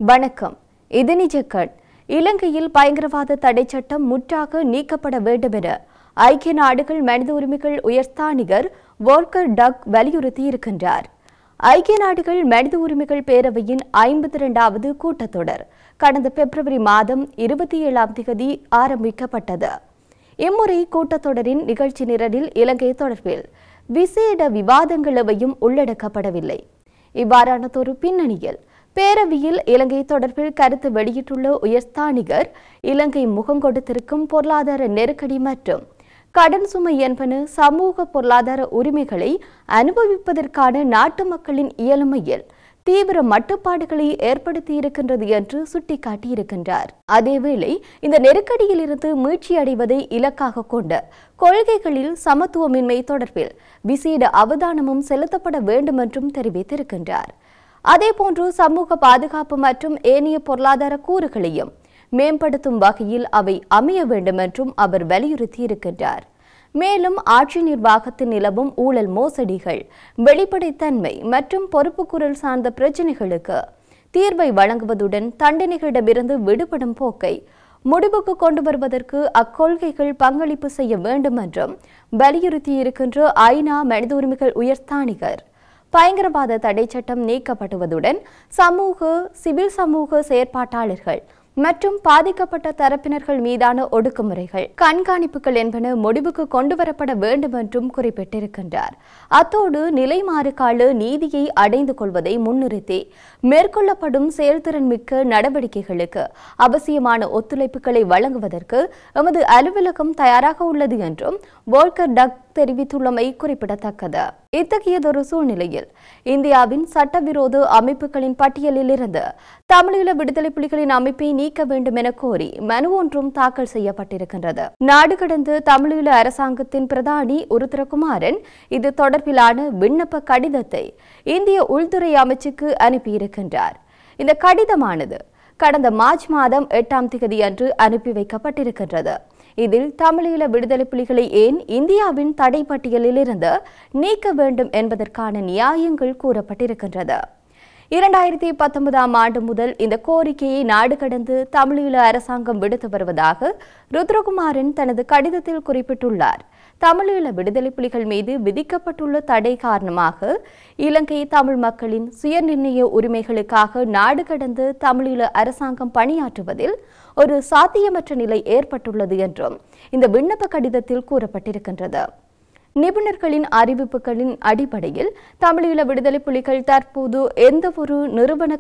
வணக்கம். இது நிஜக்கட். இலங்கையில் பயங்கரவாத தடை சட்டம் முற்றாக நீக்கப்பட வேண்டும் என ஐக்கிய நாடுகள் மனித உரிமைகள் உயர்ஸ்தானிகர் வோல்கர் டக் வலியுறுத்தியிருக்கின்றார். ஐக்கிய நாடுகள் மனித உரிமைகள் பேரவையின் 52வது கூட்டத்தொடர் கடந்த பிப்ரவரி மாதம் 27ஆம் தேதி ஆரம்பிக்கப்பட்டது. இம்முறை கூட்டத்தொடரின் நிகழ்ச்சி நிரலில் இலங்கை தொடர்பில் விசேட விவாதங்கள் எவையும் உள்ளடக்கப்படவில்லை. இவ்வாறானதொரு பின்னணியில் பேரவையில் இலங்கை தொடர்பில் கருத்து வெளியிட்டுள்ள உயர்ஸ்தானிகர் இலங்கை முகங்கொடுத்திருக்கும் பொருளாதார நெருக்கடி மற்றும் கடன் சுமை என்பன சமூக பொருளாதார உரிமைகளை அனுபவிப்பதற்கான நாட்டு மக்களின் இயலுமையில் தீவிர மட்டுப்பாடுகளை ஏற்படுத்தியிருக்கின்றது என்று சுட்டிக்காட்டியிருக்கின்றார். அதேவேளை இந்த நெருக்கடியிலிருந்து மீட்சியடைவதை இலக்காக கொண்ட கொள்கைகளில் சமத்துவமின்மை தொடர்பில் விசேட அவதானமும் செலுத்தப்பட வேண்டும் என்றும் தெரிவித்திருக்கின்றார். அதேபோன்று சமூக பாதுகாப்பு மற்றும் ஏனைய பொருளாதார கூறுகளையும் மேம்படுத்தும் வகையில் அவை அமைய வேண்டும் என்றும் அவர் வலியுறுத்தியிருக்கின்றார். மேலும் ஆட்சி நிர்வாகத்தில் நிலவும் ஊழல் மோசடிகள், வெளிப்படைத்தன்மை மற்றும் பொறுப்புக்கூறல் சார்ந்த பிரச்சினைகளுக்கு தீர்வை வழங்குவதுடன் தண்டனைகளிடமிருந்து விடுபடும் போக்கை முடிவுக்கு கொண்டு வருவதற்கு அக்கொள்கைகள் பங்களிப்பு செய்ய வேண்டும் என்றும் வலியுறுத்தியிருக்கின்ற ஐநா மனித உரிமைகள் உயர்ஸ்தானிகர் பயங்கரவாத தடை சட்டம் நீக்கப்படுவதுடன் சிவில் சமூக செயற்பாட்டாளர்கள் மற்றும் பாதிக்கப்பட்ட தரப்பினர்கள் மீதான ஒடுக்குமுறைகள், கண்காணிப்புகள் என்பன முடிவுக்கு கொண்டுவரப்பட வேண்டும் என்றும் குறிப்பிட்டிருக்கின்றார். அத்தோடு நிலைமாறுகால நீதியை அடைந்து கொள்வதை முன்னிறுத்தி மேற்கொள்ளப்படும் செயல்திறன் மிக்க நடவடிக்கைகளுக்கு அவசியமான ஒத்துழைப்புகளை வழங்குவதற்கு எமது அலுவலகம் தயாராக உள்ளது என்றும் வோல்கர் டக் தெரிவித்துள்ளமை குறிப்பிடத்தக்கது. இத்தகையதொரு சூழ்நிலையில் இந்தியாவின் சட்டவிரோத அமைப்புகளின் பட்டியலில் இருந்து தமிழீழ விடுதலை புலிகளின் அமைப்பை நீக்க வேண்டும் என கோரி மனு ஒன்றும் தாக்கல் செய்யப்பட்டிருக்கின்றது. நாடு கடந்த தமிழீழ அரசாங்கத்தின் பிரதானி உருத்திரகுமாரன் இது தொடர்பிலான விண்ணப்ப கடிதத்தை இந்திய உள்துறை அமைச்சுக்கு அனுப்பியிருக்கின்றார். இந்த கடிதமானது கடந்த மார்ச் மாதம் 8ஆம் தேதி அன்று அனுப்பி வைக்கப்பட்டிருக்கின்றது. இதில் தமிழீழ விடுதலை புலிகளை ஏன் இந்தியாவின் தடை பட்டியலில் இருந்து நீக்க வேண்டும் என்பதற்கான நியாயங்கள் கூறப்பட்டிருக்கின்றது. 2019ஆம் ஆண்டு முதல் இந்த கோரிக்கையை நாடு கடந்து தமிழீழ அரசாங்கம் விடுத்து வருவதாக ருத்ரகுமாரன் தனது கடிதத்தில் குறிப்பிட்டுள்ளார். தமிழீழ விடுதலை புலிகள் மீது விதிக்கப்பட்டுள்ள தடை காரணமாக இலங்கை தமிழ் மக்களின் சுயநிர்ணய உரிமைகளுக்காக நாடு கடந்து தமிழீழ அரசாங்கம் பணியாற்றுவதில் ஒரு சாத்தியமற்ற நிலை ஏற்பட்டுள்ளது என்றும் இந்த விண்ணப்ப கடிதத்தில் கூறப்பட்டிருக்கின்றது. நிபுணர்களின் அறிவிப்புகளின் அடிப்படையில் தமிழீழ விடுதலை புலிகள் தற்போது எந்தவொரு நிறுவன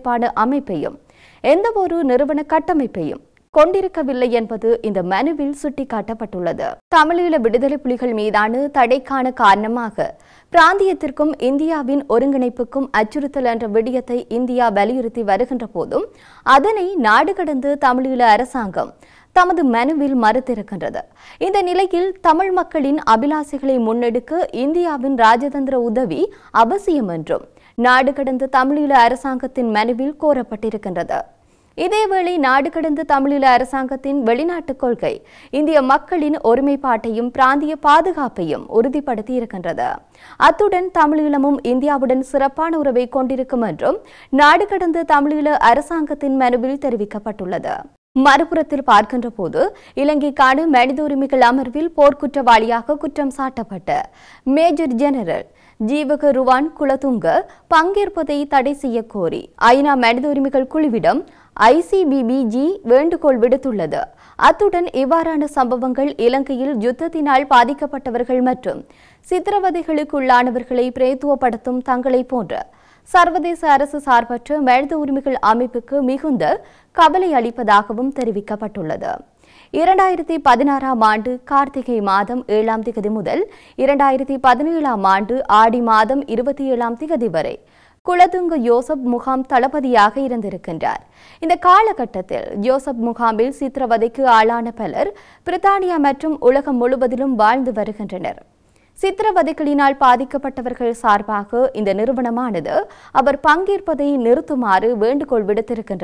கட்டமைப்பையும் கொண்டிருக்கவில்லை என்பது இந்த மனுவில் சுட்டிக்காட்டப்பட்டுள்ளது. தமிழீழ விடுதலை புலிகள் மீதான தடைக்கான காரணமாக பிராந்தியத்திற்கும் இந்தியாவின் ஒருங்கிணைப்புக்கும் அச்சுறுத்தல் என்ற விடயத்தை இந்தியா வலியுறுத்தி வருகின்ற போதும் அதனை நாடு கடந்து தமிழீழ அரசாங்கம் தமது மனுவில் மறுத்திருக்கின்றது. இந்த நிலையில் தமிழ் மக்களின் அபிலாசைகளை முன்னெடுக்க இந்தியாவின் ராஜதந்திர உதவி அவசியம் என்றும் நாடு கடந்த தமிழீழ அரசாங்கத்தின் மனுவில் கோரப்பட்டிருக்கின்றது. இதேவேளை நாடு கடந்த தமிழீழ அரசாங்கத்தின் வெளிநாட்டுக் கொள்கை இந்திய மக்களின் ஒருமைப்பாட்டையும் பிராந்திய பாதுகாப்பையும் உறுதிப்படுத்தி இருக்கின்றது. அத்துடன் தமிழீழமும் இந்தியாவுடன் சிறப்பான உறவை கொண்டிருக்கும் என்றும் நாடு கடந்த தமிழீழ அரசாங்கத்தின் மனுவில் தெரிவிக்கப்பட்டுள்ளது. மறுபுறத்தில் பார்க்கின்ற போது இலங்கைக்கான மனித உரிமைகள் அமர்வில் போர்க்குற்றவாளியாக குற்றம் சாட்டப்பட்ட மேஜர் ஜெனரல் ஜீவக ருவான் குலதுங்க பங்கேற்பதை தடை செய்ய கோரி ஐநா மனித உரிமைகள் குழுவிடம் ICBBG வேண்டுகோள் விடுத்துள்ளது. அத்துடன் இவ்வாறான சம்பவங்கள் இலங்கையில் யுத்தத்தினால் பாதிக்கப்பட்டவர்கள் மற்றும் சித்திரவதைகளுக்குள்ளானவர்களை பிரேத்துவப்படுத்தும் தங்களை போன்ற சர்வதேச அரசு சார்பற்ற மனித உரிமைகள் அமைப்புக்கு மிகுந்த கவலை அளிப்பதாகவும் தெரிவிக்கப்பட்டுள்ளது. 2016ஆம் ஆண்டு கார்த்திகை மாதம் 7ஆம் தேதி முதல் 2017ஆம் ஆண்டு ஆடி மாதம் 27ஆம் தேதி வரை குலதுங்க யோசப் முகாம் தளபதியாக இருந்திருக்கின்றார். இந்த காலகட்டத்தில் யோசப் முகாமில் சித்திரவதைக்கு ஆளான பலர் பிரித்தானியா மற்றும் உலகம் முழுவதிலும் வாழ்ந்து வருகின்றனர். சித்திரவதைகளினால் பாதிக்கப்பட்டவர்கள் சார்பாக இந்த நிறுவனமானது அவர் பங்கேற்பதை நிறுத்துமாறு வேண்டுகோள் விடுத்திருக்கின்றது.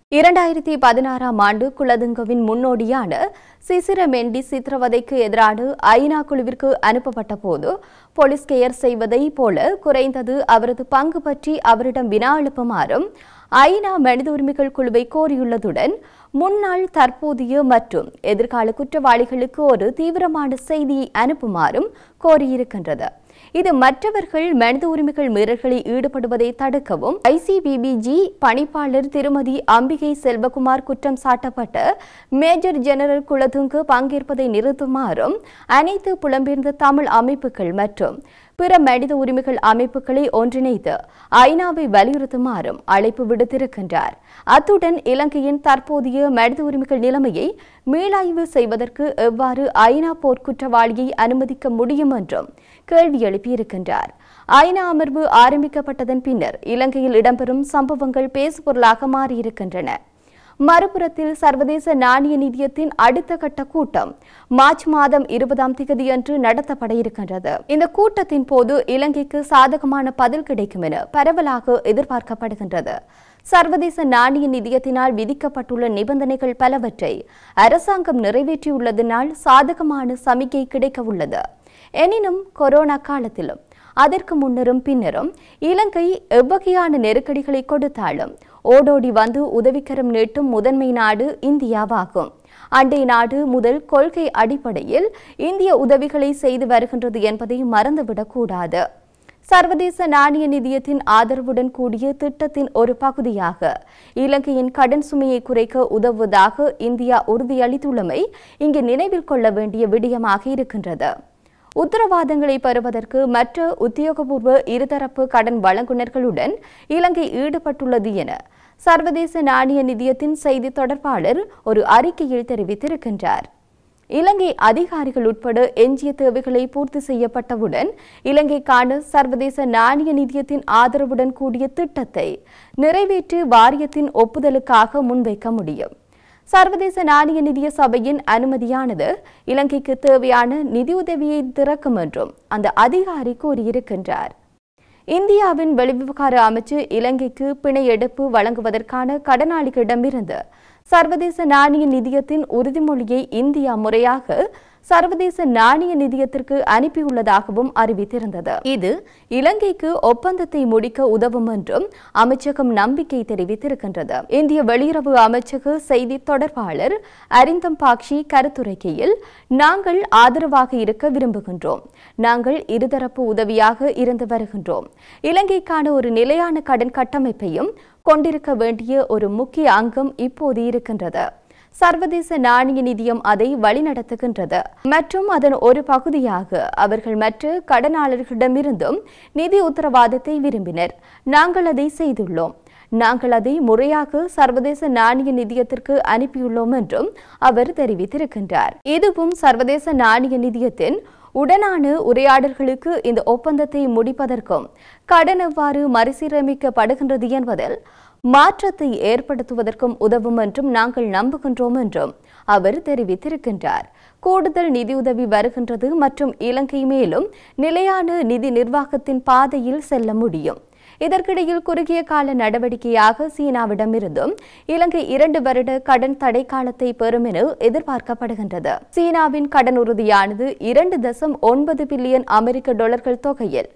2016ஆம் ஆண்டு குலதுங்கவின் முன்னோடியான சிசிர மெண்டி சித்திரவதைக்கு எதிரான ஐநா குழுவிற்கு அனுப்பப்பட்ட போது போலீஸ் கேர் செய்வதை போல குறைந்தது அவரது பங்கு பற்றி அவரிடம் வினா எழுப்புமாறும் ஐநா மனித உரிமைகள் குழுவை கோரியுள்ளதுடன் முன்னாள் தற்போதைய மற்றும் எதிர்கால குற்றவாளிகளுக்கு ஒரு தீவிரமான செய்தியை அனுப்புமாறும் கோரியிருக்கின்றது. இது மற்றவர்கள் மனித உரிமைகள் மீறல்களில் ஈடுபடுவதை தடுக்கவும் ஐசிபிபிஜி பணிப்பாளர் திருமதி அம்பிகை செல்வகுமார் குற்றம் சாட்டப்பட்ட மேஜர் ஜெனரல் குலதுங்க பங்கேற்பதை நிறுத்துமாறும் அனைத்து புலம்பெயர்ந்த தமிழ் அமைப்புகள் மற்றும் பிற மனித உரிமைகள் அமைப்புகளை ஒன்றிணைத்து ஐநாவை வலியுறுத்துமாறும் அழைப்பு விடுத்திருக்கின்றார். அத்துடன் இலங்கையின் தற்போதைய மனித உரிமைகள் நிலைமையை மீளாய்வு செய்வதற்கு எவ்வாறு ஐநா போர்க்குற்றவாளியை அனுமதிக்க முடியும் என்றும் கேள்வி எழுப்பியிருக்கின்றார். ஐநா அமர்வு ஆரம்பிக்கப்பட்டதன் பின்னர் இலங்கையில் இடம்பெறும் சம்பவங்கள் பேசுபொருளாக மாறியிருக்கின்றன. மறுபுறத்தில் சர்வதேச நாணய நிதியத்தின் அடுத்த கட்ட கூட்டம் மார்ச் மாதம் 20ஆம் தேதியன்று நடத்தப்பட இருக்கின்றது. இந்த கூட்டத்தின் போது இலங்கைக்கு சாதகமான பதில் கிடைக்கும் என பரவலாக எதிர்பார்க்கப்படுகின்றது. சர்வதேச நாணய நிதியத்தினால் விதிக்கப்பட்டுள்ள நிபந்தனைகள் பலவற்றை அரசாங்கம் நிறைவேற்றியுள்ளதனால் சாதகமான சமிக்கை கிடைக்க உள்ளது. எனினும் கொரோனா காலத்திலும் அதற்கு முன்னரும் பின்னரும் இலங்கை எவ்வகையான நெருக்கடிகளை கொடுத்தாலும் ஓடோடி வந்து உதவிக்கரம் நீட்டும் முதன்மை நாடு இந்தியாவாகும். அண்டை நாடு முதல் கொள்கை அடிப்படையில் இந்திய உதவிகளை செய்து வருகின்றது என்பதை மறந்துவிடக்கூடாது. சர்வதேச நாணய நிதியத்தின் ஆதரவுடன் கூடிய திட்டத்தின் ஒரு பகுதியாக இலங்கையின் கடன் சுமையை குறைக்க உதவுவதாக இந்தியா உறுதியளித்துள்ளமை இங்கு நினைவில் கொள்ள வேண்டிய விடயமாக இருக்கின்றது. உத்தரவாதங்களை பெறுவதற்கு மற்ற உத்தியோகபூர்வ இருதரப்பு கடன் வழங்குநர்களுடன் இலங்கை ஈடுபட்டுள்ளது என சர்வதேச நாணய நிதியத்தின் செய்தி தொடர்பாளர் ஒரு அறிக்கையில் தெரிவித்திருக்கின்றார். இலங்கை அதிகாரிகள் உட்பட எஞ்சிய தேவைகளை பூர்த்தி செய்யப்பட்டவுடன் இலங்கைக்கான சர்வதேச நாணய நிதியத்தின் ஆதரவுடன் கூடிய திட்டத்தை நிறைவேற்றி வாரியத்தின் ஒப்புதலுக்காக முன்வைக்க முடியும். சர்வதேச நாணய நிதிய சபையின் அனுமதியானது இலங்கைக்கு தேவையான நிதியுதவியை திறக்கும் என்றும் அந்த அதிகாரி கூறியிருக்கின்றார். இந்தியாவின் வெளிவிவகார அமைச்சு இலங்கைக்கு பிணை எடுப்பு வழங்குவதற்கான கடனாளிகளிடமிருந்து சர்வதேச நாணய நிதியத்தின் உறுதிமொழியை இந்தியா முறையாக சர்வதேச நாணய நிதியத்திற்கு அனுப்பியுள்ளதாகவும் அறிவித்திருந்தது. இது இலங்கைக்கு ஒப்பந்தத்தை முடிக்க உதவும் என்றும் அமைச்சகம் நம்பிக்கை தெரிவித்திருக்கின்றது. இந்திய வெளியுறவு அமைச்சக செய்தி தொடர்பாளர் அரிந்தம் பாக்ஷி கருத்துரைக்கையில், நாங்கள் ஆதரவாக இருக்க விரும்புகின்றோம். நாங்கள் இருதரப்பு உதவியாக இருந்து வருகின்றோம். இலங்கைக்கான ஒரு நிலையான கடன் கட்டமைப்பையும் கொண்டிருக்க வேண்டிய ஒரு முக்கிய அங்கம் இப்போது இருக்கின்றது. சர்வதேச நாணய நிதியம் அதை வழிநடத்துகின்றது மற்றும் அதன் ஒரு பகுதியாக அவர்கள் மற்ற கடனாளர்களிடமிருந்தும் நிதி உத்தரவாதத்தை விரும்பினர். நாங்கள் அதை செய்துள்ளோம். நாங்கள் அதை முறையாக சர்வதேச நாணய நிதியத்திற்கு அனுப்பியுள்ளோம் என்றும் அவர் தெரிவித்திருக்கின்றார். இதுவும் சர்வதேச நாணய நிதியத்தின் உடனான உரையாடல்களுக்கு இந்த ஒப்பந்தத்தை முடிப்பதற்கும் கடன் எவ்வாறு மறுசீரமைக்கப்படுகின்றது என்பதில் மாற்றத்தை ஏற்படுத்துவதற்கும் உதவும் என்றும் நாங்கள் நம்புகின்றோம் என்றும் அவர் தெரிவித்திருக்கின்றார். கூடுதல் நிதியுதவி வருகின்றது மற்றும் இலங்கை மேலும் நிலையான நிதி நிர்வாகத்தின் பாதையில் செல்ல முடியும். இதற்கிடையில் குறுகிய கால நடவடிக்கையாக சீனாவிடமிருந்தும் இலங்கை 2 வருட கடன் தடை காலத்தை பெறும் என எதிர்பார்க்கப்படுகின்றது. சீனாவின் கடன் உறுதியானது 2.9 பில்லியன் அமெரிக்க டாலர்கள் தொகையில்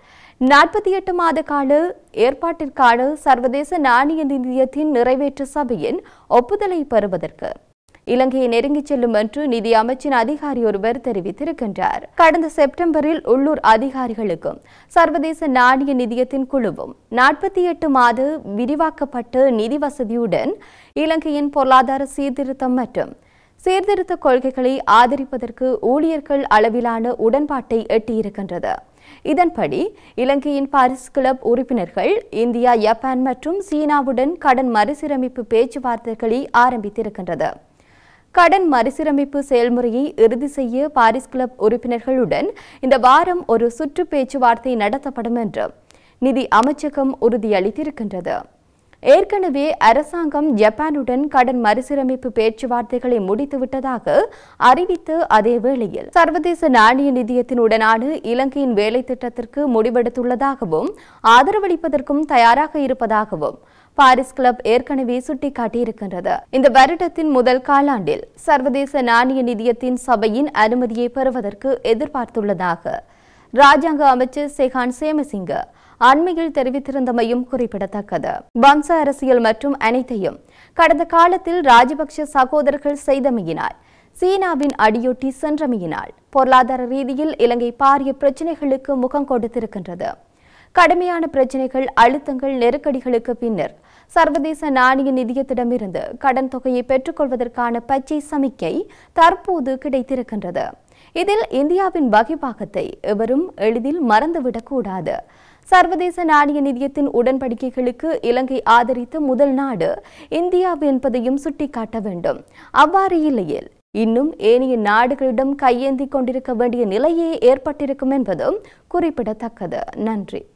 48 மாத கால ஏற்பாட்டிற்கான சர்வதேச நாணய நிதியத்தின் நிறைவேற்று சபையின் ஒப்புதலை பெறுவதற்கு இலங்கையை நெருங்கிச் செல்லும் என்று நிதி அமைச்சின் அதிகாரி ஒருவர் தெரிவித்திருக்கின்றார். கடந்த செப்டம்பரில் உள்ளூர் அதிகாரிகளுக்கும் சர்வதேச நாணய நிதியத்தின் குழுவும் 48 மாத விரிவாக்கப்பட்ட நிதி வசதியுடன் இலங்கையின் பொருளாதார சீர்திருத்தம் மற்றும் சீர்திருத்த கொள்கைகளை ஆதரிப்பதற்கு ஊழியர்கள் அளவிலான உடன்பாட்டை எட்டியிருக்கின்றது. இதன்படி இலங்கையின் பாரிஸ் கிளப் உறுப்பினர்கள் இந்தியா, ஜப்பான் மற்றும் சீனாவுடன் கடன் மறுசீரமைப்பு பேச்சுவார்த்தைகளை ஆரம்பித்திருக்கின்றது. கடன் மறுசீரமைப்பு செயல்முறையை இறுதி செய்ய பாரிஸ் கிளப் உறுப்பினர்களுடன் இந்த வாரம் ஒரு சுற்று பேச்சுவார்த்தை நடத்தப்படும் என்று நிதி அமைச்சகம் உறுதியளித்திருக்கின்றது. ஏற்கனவே அரசாங்கம் ஜப்பானுடன் கடன் மறுசீரமைப்பு பேச்சுவார்த்தைகளை முடித்துவிட்டதாக அறிவித்த அதே வேளையில் சர்வதேச நாணய நிதியத்தினுடனான இலங்கையின் வேலை திட்டத்திற்கு முடிவெடுத்துள்ளதாகவும் ஆதரவளிப்பதற்கும் தயாராக இருப்பதாகவும் பாரிஸ் கிளப் ஏற்கனவே சுட்டிக்காட்டியிருக்கின்றது. இந்த வருடத்தின் முதல் காலாண்டில் சர்வதேச நாணய நிதியத்தின் சபையின் அனுமதியை பெறுவதற்கு எதிர்பார்த்துள்ளதாக ராஜாங்க அமைச்சர் செஹான் சேமசிங்க அண்மையில் தெரிவித்திருந்தமையும் குறிப்பிடத்தக்கது. வம்ச அரசியல் மற்றும் அனைத்தையும் கடந்த காலத்தில் ராஜபக்ஷ சகோதரர்கள் செய்தமையினால், சீனாவின் அடியொட்டி சென்றமையினால் பொருளாதார ரீதியில் இலங்கை பாரிய பிரச்சினைகளுக்கு முகம் கொடுத்திருக்கின்றது. கடுமையான பிரச்சினைகள், அழுத்தங்கள், நெருக்கடிகளுக்கு பின்னர் சர்வதேச நாணய நிதியத்திடமிருந்து கடன் தொகையை பெற்றுக்கொள்வதற்கான பச்சை சமிக்கை தற்போது கிடைத்திருக்கின்றது. இதில் இந்தியாவின் வகிபாகத்தை எவரும் எளிதில் மறந்துவிடக்கூடாது. சர்வதேச நாணய நிதியத்தின் உடன்படிக்கைகளுக்கு இலங்கை ஆதரித்த முதல் நாடு இந்தியா என்பதையும் சுட்டிக்காட்ட வேண்டும். அவ்வாறு இல்லையில் இன்னும் ஏனைய நாடுகளிடம் கையேந்தி கொண்டிருக்க வேண்டிய நிலையே ஏற்பட்டிருக்கும் என்பதும் குறிப்பிடத்தக்கது. நன்றி.